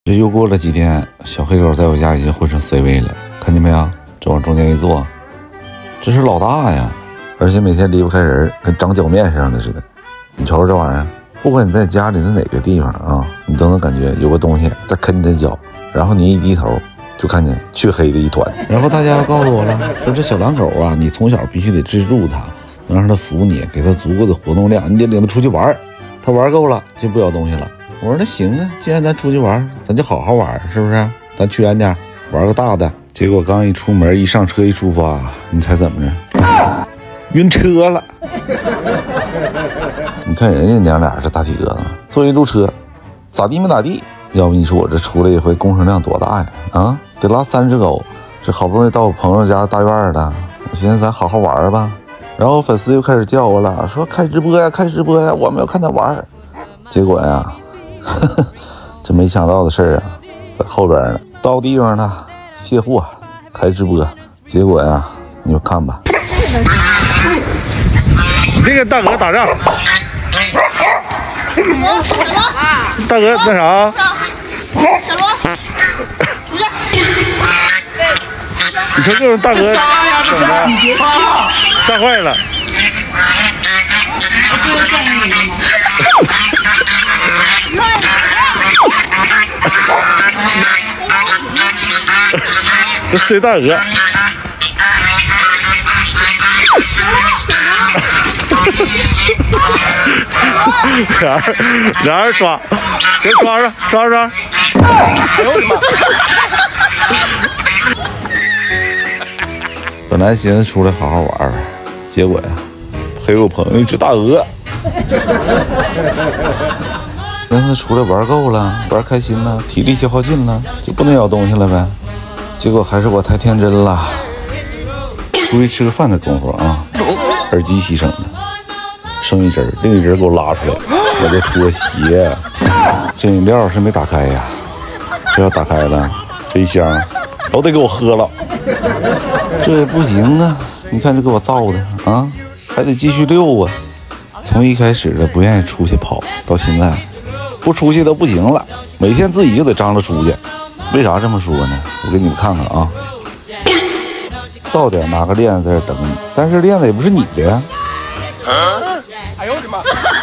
这又过了几天，小黑狗在我家已经混成 C 位了，看见没有？这往中间一坐，这是老大呀！而且每天离不开人，跟长脚面上的似的。你瞅瞅这玩意儿，不管你在家里的哪个地方啊，你都能感觉有个东西在啃着脚，然后你一低头，就看见黢黑的一团。然后大家又告诉我了，说这小狼狗啊，你从小必须得制住它，能让它服你，给它足够的活动量，你得领它出去玩，它玩够了就不要东西了。我说那行啊，既然咱出去玩，咱就好好玩，是不是？咱去远点，玩个大的。结果刚一出门，一上车一出发，你猜怎么着？晕车了。你看人家娘俩这大体格子，坐一路车，咋地没咋地。要不你说我这出来一回工程量多大呀？啊，得拉30狗。这好不容易到我朋友家大院了，我寻思咱好好玩吧。然后粉丝又开始叫我了，说开直播呀，开直播呀，我们要看他玩。结果呀，这没想到的事儿啊，在后边呢。到地方了，卸货，开直播。结果呀，你就看吧。 你这个大哥打仗。大哥那啥？小罗，你说这种大哥怎么？你别笑，吓坏了。这睡大鹅。俩人抓，给抓着，抓着！哎呦我的妈！ 本来寻思出来好好玩，结果呀，陪我朋友一只大鹅。寻思出来玩够了，玩开心了，体力消耗尽了，就不能要东西了呗。结果还是我太天真了。出去吃个饭的功夫啊，耳机牺牲了。剩一针，另一针给我拉出来，我这拖鞋，这饮料是没打开呀，这要打开了，这一箱都得给我喝了，这也不行啊！你看这给我造的啊，还得继续溜啊！从一开始的不愿意出去跑，到现在不出去都不行了，每天自己就得张罗出去。为啥这么说呢？我给你们看看啊，到点拿个链子在这等你，但是链子也不是你的呀。 哎呦我的妈！